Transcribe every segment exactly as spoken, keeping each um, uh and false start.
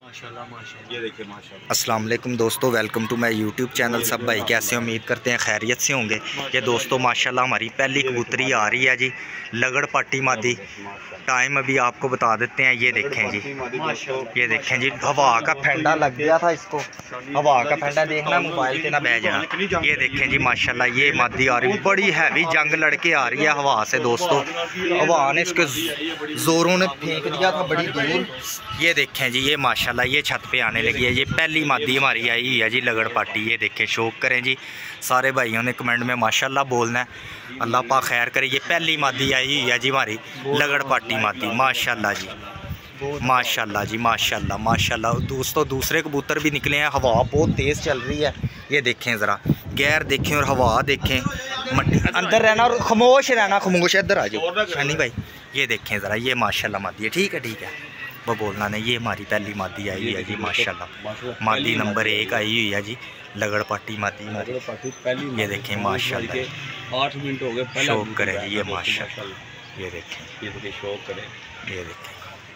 माशाल्लाह माशाल्लाह। ये देखिए माशाल्लाह। अस्सलाम वालेकुम दोस्तों, welcome to my YouTube channel. सब भाई कैसे, उम्मीद करते हैं खैरियत से होंगे। ये दोस्तों माशाल्लाह हमारी पहली कबूतरी आ रही है जी, लगड़ पाटी मादी। टाइम अभी आपको बता देते हैं, ये देखें जी, ये देखें जी, हवा का फंडा लग गया था इसको, हवा का फंडा देखना मोबाइल पे ना बह जाना। ये देखें जी माशाल्लाह, ये मादी आ रही, बड़ी हैवी जंग लड़के आ रही है हवा से दोस्तों। हवा ने इसके जोरों ने फेंक दिया था बड़ी दूर। ये देखें जी, ये माशाल्लाह ये छत पे आने लगी है। ये पहली मादी हमारी आई हुई है जी, लगड़ पाटी। ये देखें, शौक करें जी सारे भाइयों ने कमेंट में माशाल्लाह बोलना है, अल्लाह पाक खैर करे। ये पहली मादी आई हुई है जी हमारी लगड़ पाटी मादी, माशाल्लाह जी माशाल्लाह जी माशाल्लाह माशाल्लाह। दोस्तों दूसरे कबूतर भी निकले हैं, हवा बहुत तेज़ चल रही है। ये देखें ज़रा, गैर देखें और हवा देखें, मट्टी अंदर रहना और खामोश रहना, खामोश इधर आ जाओ शनी भाई। ये देखें ज़रा, ये माशाल्लाह मादी है, ठीक है ठीक है, वो बोलना नहीं। ये हमारी पहली मादी आई हुई है जी माशाल्लाह, मादी नंबर एक आई हुई है जी, लगड़ पाटी मादी हमारी। ये देखें माशाल्लाह, आठ मिनट हो गए, शौक करें जी, ये माशाल्लाह। ये देखें, ये देखिए शौक करें, ये देखें,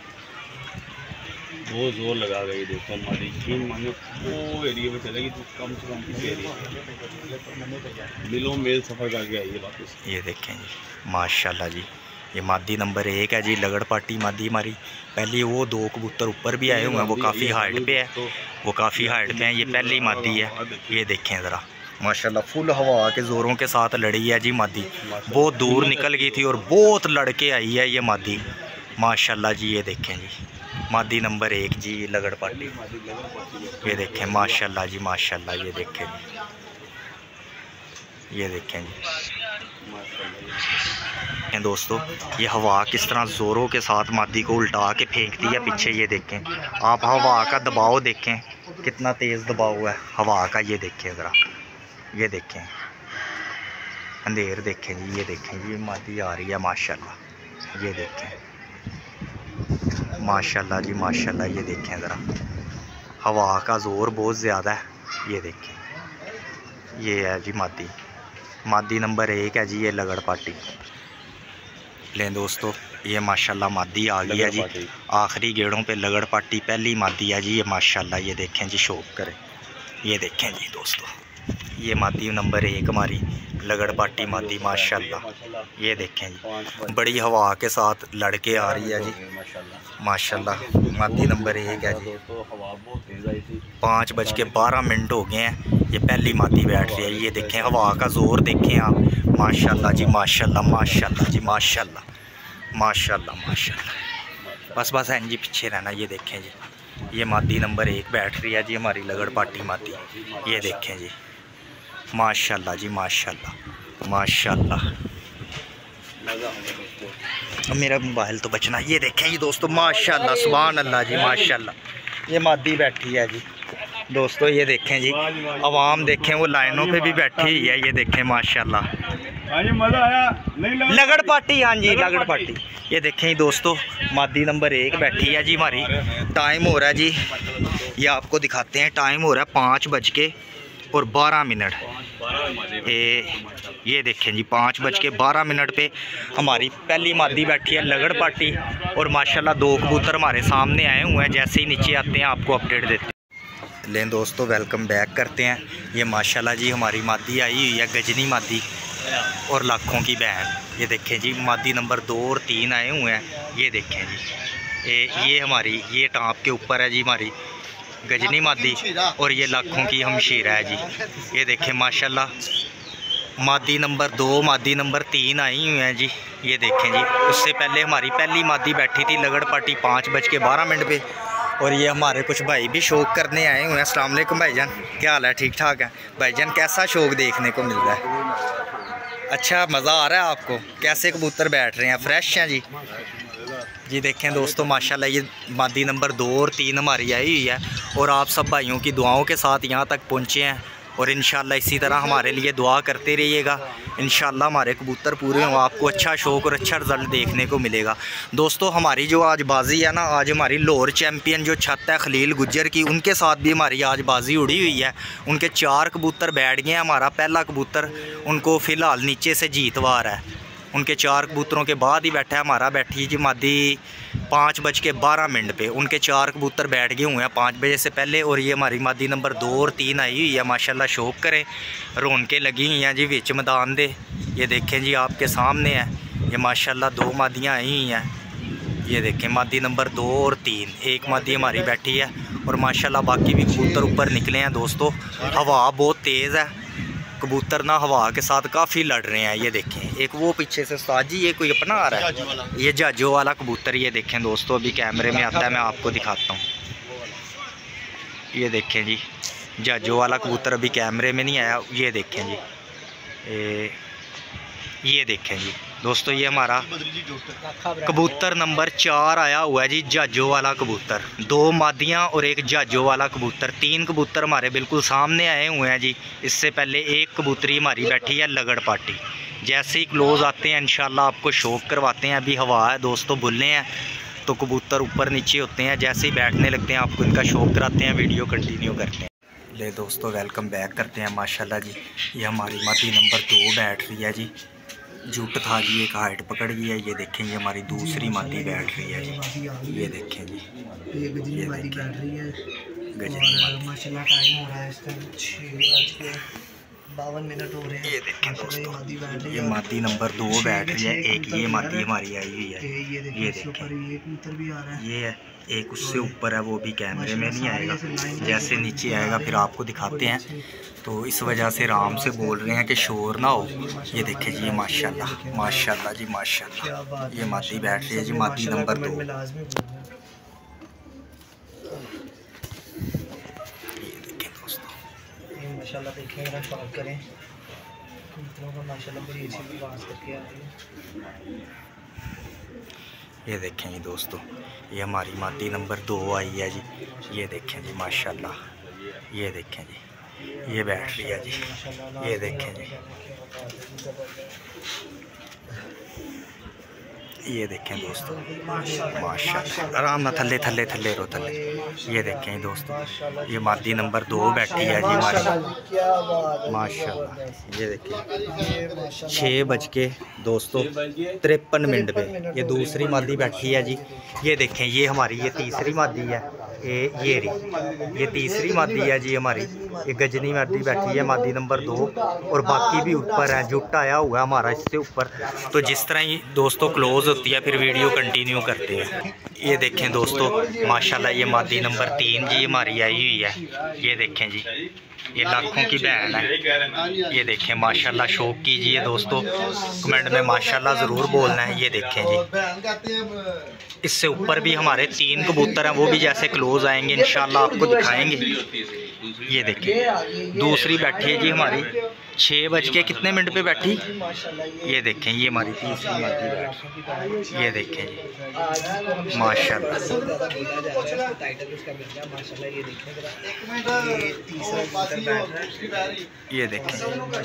बहुत जोर लगा गई। देखो हमारी तीन मानो वो एरिया में चलेगी तो कम से कम किसी एरिया मिलो मेल सफ़र करके आई है वापस। ये देखें जी माशाल्लाह जी, ये मादी नंबर एक है जी, लगड़ पाटी मादी हमारी। पहले वो दो कबूतर ऊपर भी आए हुए हैं, वो काफ़ी हाइट पे है, वो काफ़ी हाइट पे है। ये पहली मादी है, ये देखें ज़रा माशाल्लाह, फुल हवा के ज़ोरों के साथ लड़ी है जी मादी। बहुत दूर निकल गई थी और बहुत लड़के आई है ये मादी माशाल्लाह जी। ये देखें जी, मादी नंबर एक जी, लगड़ पाटी। ये देखें माशाल्लाह जी माशाल्लाह। ये देखें जी, ये देखें जी दोस्तों, ये हवा किस तरह ज़ोरों के साथ मादी को उल्टा के फेंकती है पीछे। ये देखें आप, हवा का दबाव देखें कितना तेज़ दबाव है हवा का। ये देखें ज़रा, ये देखें अंधेर देखें जी, ये देखें जी, मादी आ रही है माशाल्लाह। ये देखें माशाल्लाह जी माशाल्लाह। ये देखें ज़रा, हवा का ज़ोर बहुत ज़्यादा है। ये देखें, ये है जी मादी, मादी नंबर एक है जी, ये लगड़ पाटी। लें दोस्तों, ये माशाल्लाह मादी आ गई है जी, आखिरी गेड़ों पे लगड़ पाटी पहली मादी है जी, ये माशाल्लाह। ये देखें जी, शौक करें, ये देखें जी दोस्तों, ये मादी नंबर एक हमारी लगड़ पाटी मादी माशाल्लाह। ये देखें जी, बड़ी हवा के साथ लड़के आ रही है जी माशाल्लाह, मादी नंबर एक है जी। पाँच बज के बारह मिनट हो गए हैं, ये पहली मादी बैठ रही है। ये देखें हवा का ज़ोर देखें आप माशाल्लाह जी माशाल्लाह माशाल्लाह जी माशाल्लाह माशाल्लाह माशाल्लाह। बस बस हैं जी, पीछे रहना। ये देखें जी, ये मादी नंबर एक बैठ रही है जी हमारी लगड़ पाटी मादी। ये देखें जी माशाल्लाह जी माशाल्लाह माशाल्लाह। मेरा मोबाइल तो बचना। ये देखें जी दोस्तों माशाल्लाह, सुभान अल्लाह जी माशाल्लाह। ये मादी बैठी है जी दोस्तों, ये देखें जी, अवाम देखें वो लाइनों पे भी बैठी हुई है। ये देखें माशाल्लाह, मज़ा आया लगड़ पाटी, हाँ जी लगड़ पाटी। ये देखें जी दोस्तों, मादी नंबर एक बैठी है जी हमारी। टाइम हो रहा है जी, ये आपको दिखाते हैं, टाइम हो रहा है पाँच बज के और बारह मिनट। ए, ये देखें जी, पाँच बज के बारह मिनट पे हमारी पहली मादी बैठी है लगड़ पाटी। और माशाल्लाह दो कबूतर हमारे सामने आए हुए हैं, जैसे ही नीचे आते हैं आपको अपडेट देते हैं। लें दोस्तों, वेलकम बैक करते हैं। ये माशाल्लाह जी हमारी मादी आई हुई है, गजनी मादी और लाखों की बहन। ये देखें जी, मादी नंबर दो और तीन आए हुए हैं। ये देखें जी, ए, ये हमारी ये टाँप के ऊपर है जी हमारी गजनी मादी, और ये लाखों की हमशीरा है जी। ये देखें माशाल्लाह, मादी नंबर दो मादी नंबर तीन आई हुई हैं जी। ये देखें जी, उससे पहले हमारी पहली मादी बैठी थी लगड़ पाटी पाँच बज के बारह मिनट पे। और ये हमारे कुछ भाई भी शौक करने आए हुए हैं। अस्सलाम वालेकुम भाईजान, क्या हाल है, ठीक ठाक है भाईजान? कैसा शौक देखने को मिल रहा है? अच्छा मज़ा आ रहा है आपको? कैसे कबूतर बैठ रहे हैं, फ्रेश हैं जी? जी देखें दोस्तों माशाल्लाह, ये मादी नंबर दो और तीन हमारी आई हुई है। और आप सब भाइयों की दुआओं के साथ यहाँ तक पहुँचे हैं, और इंशाल्लाह इसी तरह हमारे लिए दुआ करते रहिएगा। इंशाल्लाह हमारे कबूतर पूरे हों, आपको अच्छा शौक़ और अच्छा रिज़ल्ट देखने को मिलेगा। दोस्तों हमारी जो आज बाजी है ना, आज हमारी लाहौर चैम्पियन जो छत है खलील गुज्जर की, उनके साथ भी हमारी आज बाजी उड़ी हुई है। उनके चार कबूतर बैठ गए हैं। हमारा पहला कबूतर उनको फ़िलहाल नीचे से जीतवा रहा है, उनके चार कबूतरों के बाद ही बैठा है। हमारा बैठी जी मादी पाँच बज के बारह मिनट पे उनके चार कबूतर बैठ गए हुए हैं पाँच बजे से पहले। और ये हमारी मादी नंबर दो और तीन आई हुई है माशाल्लाह, शौक करें, रौनकें लगी हुई हैं जी विच मैदान दे। ये देखें जी आपके सामने है, ये माशाल्लाह दो मादियाँ आई हुई हैं। ये देखें मादी नंबर दो और तीन, एक मादी हमारी बैठी है और माशाल्लाह बाकी भी कबूतर ऊपर निकले हैं दोस्तों। हवा बहुत तेज़ है, कबूतर ना हवा के साथ काफ़ी लड़ रहे हैं। ये देखें एक वो पीछे से उस्ताद जी ये कोई अपना आ रहा है, ये जाजो वाला कबूतर। ये देखें दोस्तों अभी कैमरे में आता है, मैं आपको दिखाता हूँ। ये देखें जी जाजो वाला कबूतर अभी कैमरे में नहीं आया। ये देखें जी ए, ये देखें जी दोस्तों ये हमारा कबूतर नंबर चार आया हुआ है जी, जाजो वाला कबूतर। दो मादियाँ और एक जाजो वाला कबूतर, तीन कबूतर हमारे बिल्कुल सामने आए हुए हैं जी। इससे पहले एक कबूतरी हमारी बैठी है लगड़ पाटी। जैसे ही क्लोज आते हैं इंशाल्लाह आपको शौक करवाते हैं। अभी हवा है दोस्तों, बुल्ले हैं तो कबूतर ऊपर नीचे होते हैं, जैसे ही बैठने लगते हैं आपको इनका शौक कराते हैं। वीडियो कंटिन्यू करते हैं। ले दोस्तों वेलकम बैक करते हैं माशाल्लाह जी। ये हमारी मादी नंबर दो बैठ रही है जी, जुट था जी, एक हाइट पकड़ गई है। ये देखें ये हमारी दूसरी मादी बैठ रही है जी। ये देखें जी ये गजनी मादी बैठ रही है, गजनी माशाल्लाह। टाइम हो रहा है इस टाइम छः बज के बावन मिनट हो रहे हैं। ये देखें दोस्तों ये मादी नंबर दो बैठ रही है, एक ये मादी हमारी आई हुई है। ये देखें ये कबूतर भी आ रहा है, ये है एक उससे ऊपर है, वो भी कैमरे में नहीं आएगा, जैसे नीचे आएगा फिर आपको दिखाते हैं। तो इस वजह से आराम से बोल रहे हैं कि शोर ना हो। ये देखें जी माशाल्लाह माशाल्लाह जी माशाल्लाह, ये मादी बैठ रही है जी मादी नंबर दो। ये देखें दोस्तों माशाल्लाह, देखें मेरा शौक करें माशाल्लाह, बड़ी अच्छी आवाज़ करके आ रही है। ये देखें जी दोस्तों ये हमारी मादी नंबर दो आई है जी। ये देखें जी माशाल्लाह, ये देखें जी ये बैठ रही है जी। ये देखें जी ये देखें दोस्तों माशाल्लाह, आराम ना थल्ले थल्ले थल्ले रो थल्ले। ये देखें दोस्तों ये मादी नंबर दो बैठी है जी हमारी माशाल्लाह। ये देखें छः बज के दोस्तों तिरपन मिनट पे ये दूसरी मादी बैठी है जी। ये देखें ये हमारी ये तीसरी मादी है, ये ये रही ये तीसरी मादी है जी हमारी। ये गजनी मादी बैठी है मादी नंबर दो, और बाकी भी ऊपर है, जुट आया हुआ है हमारा इससे ऊपर। तो जिस तरह ही दोस्तों क्लोज होती है फिर वीडियो कंटिन्यू करते हैं। ये देखें दोस्तों माशाल्लाह ये मादी नंबर तीन जी हमारी आई हुई है। ये देखें जी ये लाखों की बहन है। ये देखें माशाल्लाह, शौक कीजिए दोस्तों, कमेंट में माशाल्लाह ज़रूर बोलना है। ये देखें जी इससे ऊपर भी हमारे तीन कबूतर हैं, वो भी जैसे क्लोज आएंगे इंशाल्लाह आपको दिखाएंगे। ये देखें दूसरी बैठी है जी हमारी छः बज के कितने मिनट पे बैठी। ये देखें ये हमारी तीसरी मादी बैठी। ये देखें जी माशाल्लाह, ये देखें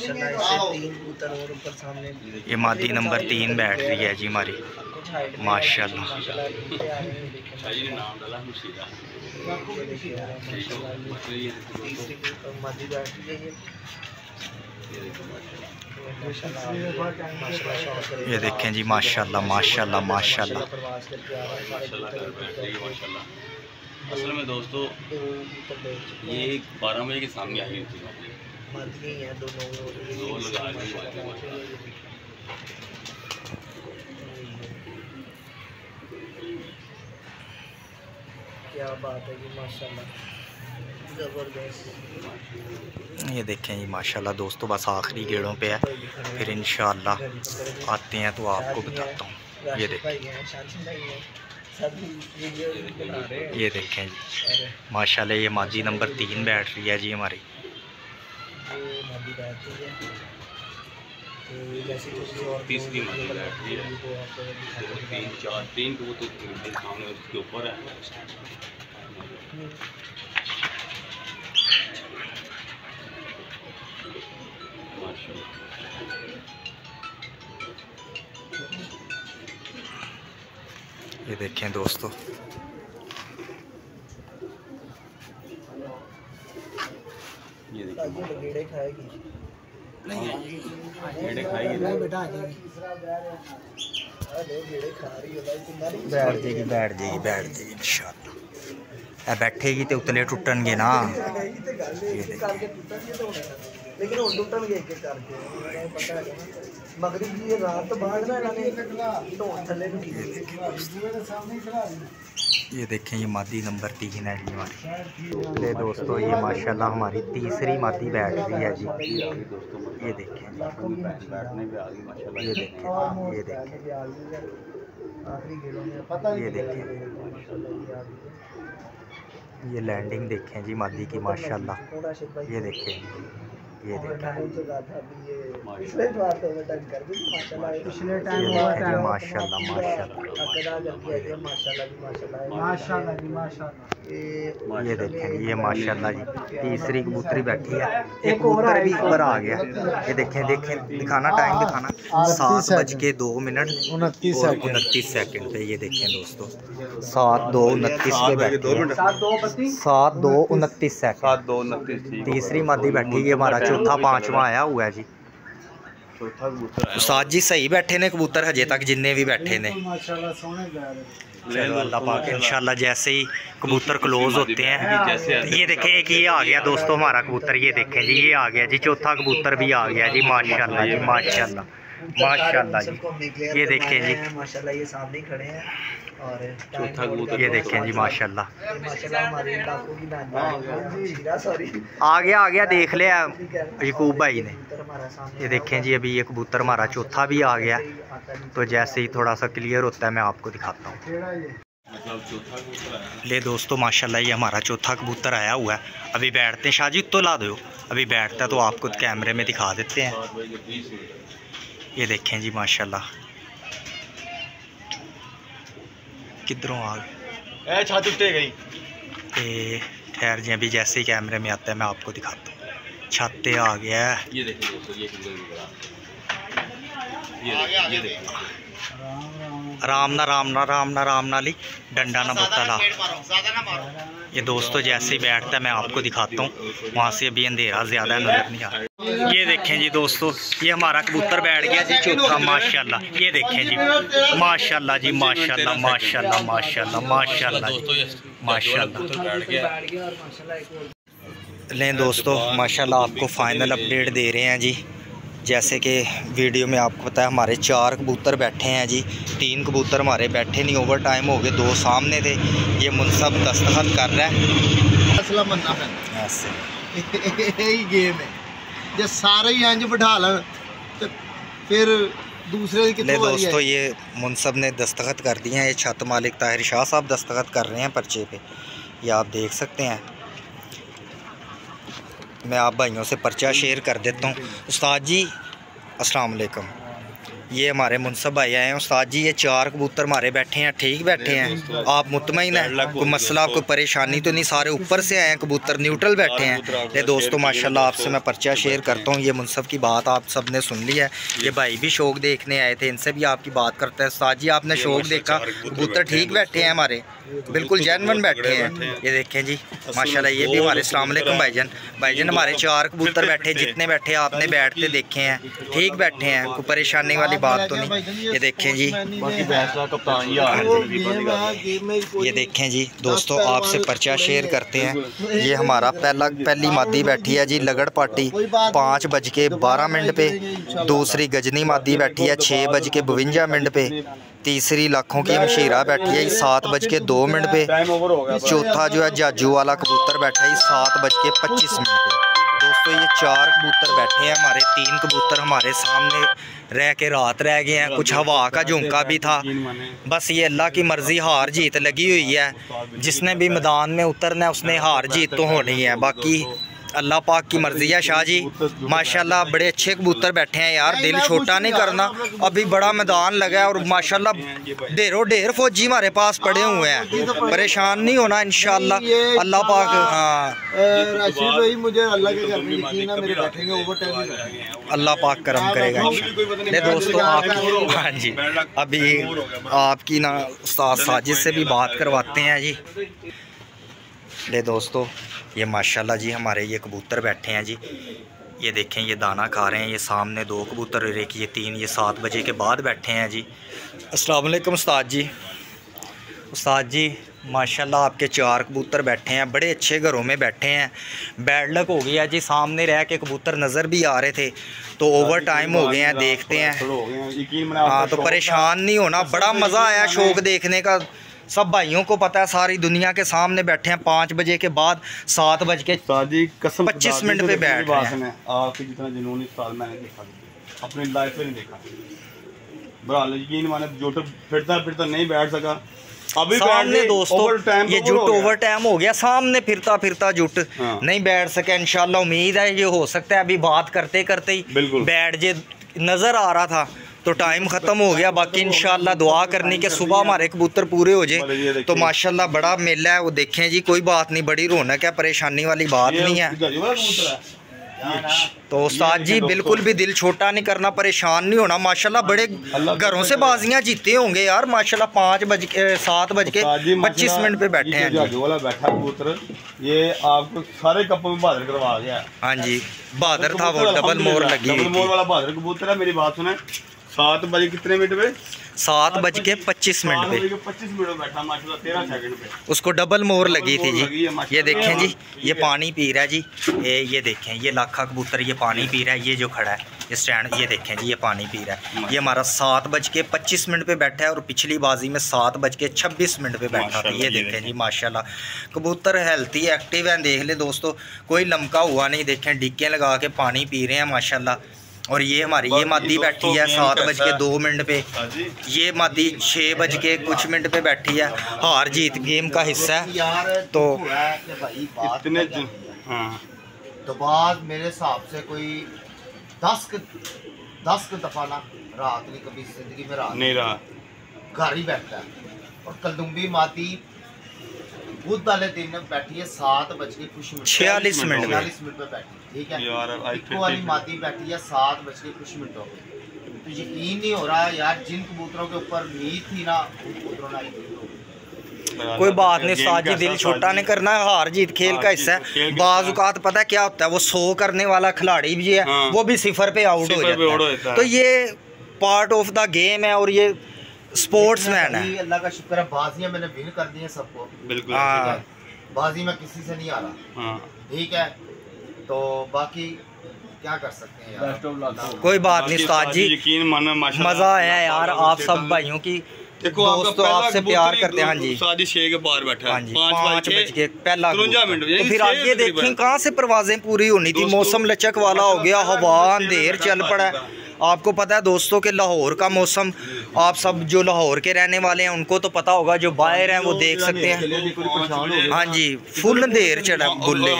ये मादी नंबर तीन बैठ रही है जी हमारी माशाल्लाह। ये देखें जी माशाल्लाह माशाल्लाह माशाल्लाह। असल में दोस्तों ये बारह बजे के सामने आई थी, दो लगा क्या बात है जी माशाल्लाह ज़बरदस्त। ये देखें जी माशाल्लाह दोस्तों बस आखिरी गेड़ों पे है, फिर इंशाल्लाह आते हैं तो आपको बताता हूँ। ये देखें ये देखें जी माशाल्लाह ये मादी नंबर तीन बैठ रही है जी हमारी। तीसरी मादी बैठ रही है, तीन चार तीन कबूतर सामने उसके ऊपर है। ये देखें दोस्तों ये देखिए खाएगी नहीं बेटा। बैठ जाएगी बैठ जाएगी बैठ जाएगी इंशाल्लाह। बैठेगी तो उतले टुटनगे ना। ये लेकिन हुण टुटणगे एक एक करके पता है ना मगरिब की रात बाद ना इन्होंने ढोल थले नूं की ये देखें ये मादी नंबर तीन है जी हमारी। ले दोस्तों ये माशाल्लाह हमारी तीसरी मादी बैठ रही है जी। ये देखें ये देखें ये देखें ये देखें ये लैंडिंग देखें जी मादी की माशाल्लाह। ये देखें ये देखें पिछले बार तो टक्कर भी माशाल्लाह पिछले टाइम हुआ था माशाल्लाह माशाल्लाह माशाल्लाह जी माशाल्लाह। ये देखें ये माशाल्लाह जी तीसरी कबूतरी बैठी है। एक कबूतर भी ऊपर आ गया। ये देखें देखें दिखाना टाइम दिखाना सात बज के दो मिनट उनतीस उनतीस सेकंड पे। ये देखें दोस्तों सात दो उनतीस पे बैठी है। सात दो उनतीस सेकंड तीसरी मादी बैठी है। हमारा चौथा पांचवा आया हुआ है जी। उस्ताद जी सही बैठे ने कबूतर हजे तक जिन्ने भी बैठे ने माशाल्लाह सोने जा रहे। चलो अल्लाह पाक इंशाल्लाह जैसे ही कबूतर क्लोज होते हैं। ये देखें एक ये आ गया दोस्तों हमारा कबूतर। ये देखें जी ये आ गया जी चौथा कबूतर भी आ गया जी माशाल्लाह जी माशाल्लाह माशाल्लाह जी। ये देखें जी माशाल्लाह ये सामने खड़े हैं और चौथा कबूतर ये देखें जी माशाल्लाह माशाल्लाह हमारे इलाकों की नानी सॉरी आ गया आ गया देख लिया यकूब भाई ने। ये देखें जी अभी ये कबूतर हमारा चौथा भी आ गया। तो जैसे ही थोड़ा सा क्लियर होता है मैं आपको दिखाता हूँ। ले दोस्तों माशाल्लाह ये हमारा चौथा कबूतर आया हुआ है। अभी बैठते हैं शाहजी तो ला दो। अभी बैठता है तो आपको कैमरे में दिखा देते हैं। ये देखें जी माशाल्लाह किधरों आ गए छत उठे गई। ठहर जी अभी जैसे ही कैमरे में आता है मैं आपको दिखाता हूँ। छाते आ गया है। ये देखिए दोस्तों ये ये देखिए राम ना राम ना राम ना राम नाली डंडा ना बोता ला। ये दोस्तों जैसे ही बैठता है मैं आपको दिखाता हूँ। वहाँ से अभी अंधेरा ज़्यादा नजर नहीं आ रहा। ये देखें जी दोस्तों ये हमारा कबूतर बैठ गया जी चौथा माशाल्लाह। ये देखें जी माशाल्लाह जी माशाल्लाह माशाल्लाह माशाल्लाह माशाल्लाह माशाल्लाह। लें दोस्तों माशाल्लाह आपको फाइनल अपडेट दे रहे हैं जी। जैसे कि वीडियो में आपको पता है हमारे चार कबूतर बैठे हैं जी। तीन कबूतर हमारे बैठे नहीं ओवर टाइम हो गए। दो सामने थे। ये मुनसब दस्तखत कर रहा है ऐसे यही गेम है जो सारे ही इंज बिठा लन तो फिर दूसरे ले दोस्तों ये मुनसब ने दस्तखत कर दिए हैं। ये छत मालिक ताहिर शाह साहब दस्तखत कर रहे हैं पर्चे पे। ये आप देख सकते हैं। मैं आप भाइयों से पर्चा शेयर कर देता हूँ। उस्ताद जी अस्सलाम वालेकुम। ये हमारे मुनसब भाई आए हैं। उस्ताद जी ये चार कबूतर हमारे बैठे हैं ठीक बैठे हैं आप मुतमईन हैं कोई मसला कोई परेशानी तो नहीं? सारे ऊपर से आए हैं कबूतर न्यूट्रल बैठे हैं। ये दोस्तों माशाल्लाह आपसे मैं पर्चा शेयर करता हूँ। ये मुनसब की बात आप सब ने सुन ली है। ये भाई भी शौक देखने आए थे इनसे भी आपकी बात करते हैं। उस्ताद जी आपने शौक देखा कबूतर ठीक बैठे हैं हमारे बिल्कुल जेन्युइन बैठे हैं। ये देखें जी माशाल्लाह ये भी हमारे अस्सलाम वालेकुम भाईजान। भाईजान हमारे चार कबूतर बैठे जितने बैठे आपने बैठते देखे हैं ठीक बैठे हैं कोई परेशानी वाली बात तो नहीं? ये देखें जी ये देखें जी दोस्तों आपसे पर्चा शेयर करते हैं। ये हमारा पहला पहली मादी बैठी है जी लगड़ पार्टी पाँच बज के बारह मिनट पे। दूसरी गजनी मादी बैठी है छः बज के बवंजा मिनट पे। तीसरी लाखों की मशीरा बैठी है सात बज के दो मिनट पे। चौथा जो है जाजू वाला कबूतर बैठा है सात बज के पच्चीस मिनट पे। दोस्तों ये चार कबूतर बैठे हैं हमारे। तीन कबूतर हमारे सामने रह के रात रह गए हैं। कुछ हवा का झोंका भी था। बस ये अल्लाह की मर्ज़ी हार जीत लगी हुई है। जिसने भी मैदान में उतरना है उसने हार जीत तो होनी है। बाकी अल्लाह पाक की मर्ज़ी है। शाह जी माशाल्लाह बड़े अच्छे कबूतर बैठे हैं यार। दिल छोटा नहीं करना। अभी बड़ा मैदान लगा है और माशाल्लाह ढेरों ढेर फौजी हमारे पास पड़े हुए हैं। परेशान नहीं होना इंशाल्लाह अल्लाह पाक। हाँ मुझे अल्लाह के घर में यकीन है मेरे बैठेंगे ओवर टाइम अल्लाह पाक करम करेगा इंशाल्लाह। दोस्तों आपकी हाँ जी अभी आपकी ना उस्ताद साजिद से भी बात करवाते हैं जी। ले दोस्तों ये माशाल्लाह जी हमारे ये कबूतर बैठे हैं जी। ये देखें ये दाना खा रहे हैं। ये सामने दो कबूतर और एक ये तीन ये सात बजे के बाद बैठे हैं जी। अस्सलाम वालेकुम उस्ताद जी। उस्ताद जी माशाल्लाह आपके चार कबूतर बैठे हैं, बड़े अच्छे घरों में बैठे हैं। बैड लक हो गया जी, सामने रह के कबूतर नज़र भी आ रहे थे तो ओवर टाइम हो गए हैं, देखते हैं। हाँ तो परेशान नहीं होना, बड़ा मज़ा आया शौक देखने का। सब भाइयों को पता है, सारी दुनिया के सामने बैठे हैं। पाँच बजे के बाद सात बज के पच्चीस मिनट पे बैठ रहे हैं। आपके जितना जुनून इस साल मैंने देखा, अपनी लाइफ में नहीं देखा। बहरहाल यकीन माने जुट फिरता फिरता नहीं बैठ सका। अभी सामने दोस्तों ये जुट ओवर टाइम हो गया, सामने फिरता फिरता जुट हाँ। नहीं बैठ सके। इंशाल्लाह उम्मीद है ये हो सकता है अभी बात करते करते ही बैठ जे नज़र आ रहा था तो टाइम ख़त्म हो गया। बाकी इंशाल्लाह दुआ करनी कि सुबह हमारे कबूतर पूरे हो जाए तो माशाल्लाह बड़ा मेला है वो देखें जी। कोई बात नहीं, बड़ी रौनक है, परेशानी वाली बात नहीं है। तो उस्ताद जी बिल्कुल भी दिल छोटा नहीं करना, परेशान नहीं होना। माशाल्लाह बड़े घरों से बाजियां जीते होंगे यार माशाल्लाह। पाँच बज के सात बज के पच्चीस मिनट पे बैठे हैं जी। वाला बैठा कबूतर ये आपको सारे कप्पों में बहादुर करवा गया। हाँ जी बहादुर था वो, डबल मोर लगी डबल मोर वाला बहादुर कबूतर है। मेरी बात सुने, सात बजे कितने मिनट पे? सात बज के पच्चीस मिनट पे पच्चीस मिनट में बैठा माशाल्लाह, तेरह सेकंड पे उसको डबल मोर लगी थी जी। ये देखें जी, ये पानी पी रहा है जी। ये ये देखें, ये लाखा कबूतर ये पानी पी रहा है। ये जो खड़ा है स्टैंड, ये देखें जी, ये पानी पी रहा है। ये हमारा सात बज के पच्चीस मिनट पे बैठा है और पिछली बाजी में सात बज के छब्बीस मिनट पे बैठा था। ये देखें जी माशाल्लाह कबूतर हेल्थी एक्टिव हैं। देख ले दोस्तों, कोई लमका हुआ नहीं। देखें डिक्के लगा के पानी पी रहे हैं माशाल्लाह। और ये हमारी ये मादी बैठी है सात बज के दो मिनट पे। ये मादी छः बज के कुछ मिनट पे बैठी है। हार जीत गेम का हिस्सा है। तो इतने हाँ तो बाद मेरे हिसाब से कोई दस दस दफ़ा ना रात नहीं कभी जिंदगी में रात नहीं रहा, घर ही बैठता है। और कलदुम्बी मादी बुध वाले दिन बैठी है सात बज के कुछ मिनट छियालीस मिनट छियालीस मिनट पे बैठी, ठीक है। इको वाली मादी बैठी है सात बज के कुछ मिनटों में। तो यकीन नहीं हो रहा यार, जिन कबूतरों के ऊपर उम्मीद थी ना उन कबूतरों ने। कोई बात नहीं उस्ताद जी, दिल छोटा नहीं करना है। हार जीत खेल का हिस्सा है। बाज़ औक़ात पता है क्या होता है, वो सौ करने वाला खिलाड़ी भी है हाँ। वो भी सिफर पे आउट हो जाता है। तो ये पार्ट ऑफ द गेम है और ये स्पोर्ट्स मैन है। अल्लाह का शुक्र है, बाजियां मैंने विन कर दी हैं सबको। बिल्कुल हाँ। बाजी में किसी से नहीं आ रहा हाँ। ठीक है, तो बाकी क्या कर सकते हैं यार। कोई बात नहीं उस्ताद जी, यकीन मानना मज़ा आया यार। आप सब भाइयों की दोस्तों आपसे प्यार करते हैं। हाँ जी शादी छह के बाहर बैठा हाँ जी पाँच बज के पहला मिनट। तो फिर आगे देखें कहाँ से परवाजें पूरी होनी थी। मौसम लचक वाला हो गया, हवा अंधेर चल पड़ा है। आपको पता है दोस्तों के लाहौर का मौसम, आप सब जो लाहौर के रहने वाले हैं उनको तो पता होगा, जो बाहर हैं वो देख सकते हैं। हाँ जी फुल अंधेर चढ़ा बुल्ले।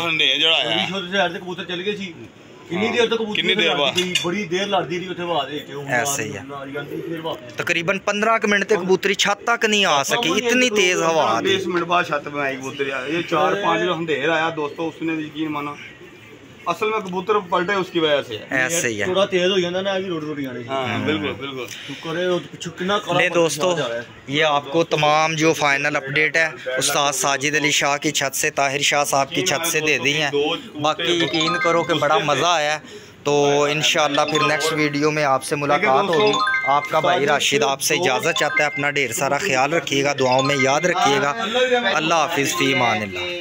कितनी देर तक कितनी देर बाद बड़ी देर लगती रही उत्थे बाद ऐसे ही है। तकरीबन पंद्रह मिनट तक कबूतरी छत तक नहीं आ सकी, इतनी तेज हवा आ बीस मिनट बाद छत पे आई कबूतरी। ये चार पाँच जो अंधेर आया दोस्तों, उसने यकीन माना असल में कबूतर पलटे उसकी वजह से। ऐसे ही है, थोड़ा तेज हो जाता ना अभी रोड रोड आने। हां बिल्कुल बिल्कुल शुक्र ले दोस्तों, ये आपको तमाम जो फाइनल अपडेट है उस्ताद साजिद अली शाह की छत से, ताहिर शाह साहब की छत से दे दी हैं। बाकी यकीन करो कि बड़ा मज़ा आया। तो इंशाल्लाह फिर नेक्स्ट वीडियो में आपसे मुलाकात होगी। आपका भाई राशिद आपसे इजाज़त चाहता है। अपना ढेर सारा ख्याल रखिएगा, दुआओं में याद रखिएगा। अल्लाह हाफिज़ फी अमानिल्लाह।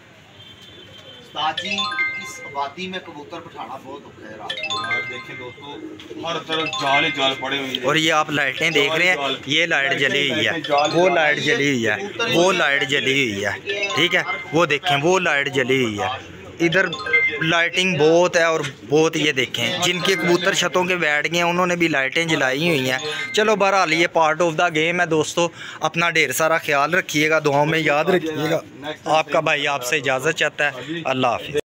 वादी में कबूतर बिठाना बहुत दुख है रात में। देखिए दोस्तों हर तरफ जाल ही जाल पड़े हुए हैं। और ये आप लाइटें देख रहे हैं, ये लाइट जली हुई है, वो लाइट जली हुई है, वो लाइट जली हुई है, ठीक है। वो देखें वो लाइट जली हुई है, इधर लाइटिंग बहुत है। और बहुत ये देखें जिनके कबूतर छतों के बैठ गए हैं उन्होंने भी लाइटें जलाई हुई हैं। चलो बहरहाल ये पार्ट ऑफ द गेम है दोस्तों। अपना ढेर सारा ख्याल रखिएगा, दुआओं में याद रखिएगा। आपका भाई आपसे इजाज़त चाहता है। अल्लाह हाफिज़।